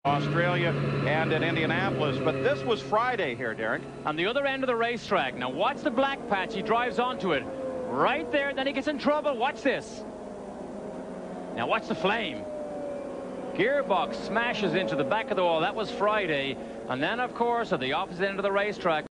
Australia and in Indianapolis, but this was Friday here, Derek. On the other end of the racetrack. Now watch the black patch. He drives onto it right there, then he gets in trouble. Watch this. Now watch the flame. Gearbox smashes into the back of the wall. That was Friday. And then, of course, at the opposite end of the racetrack,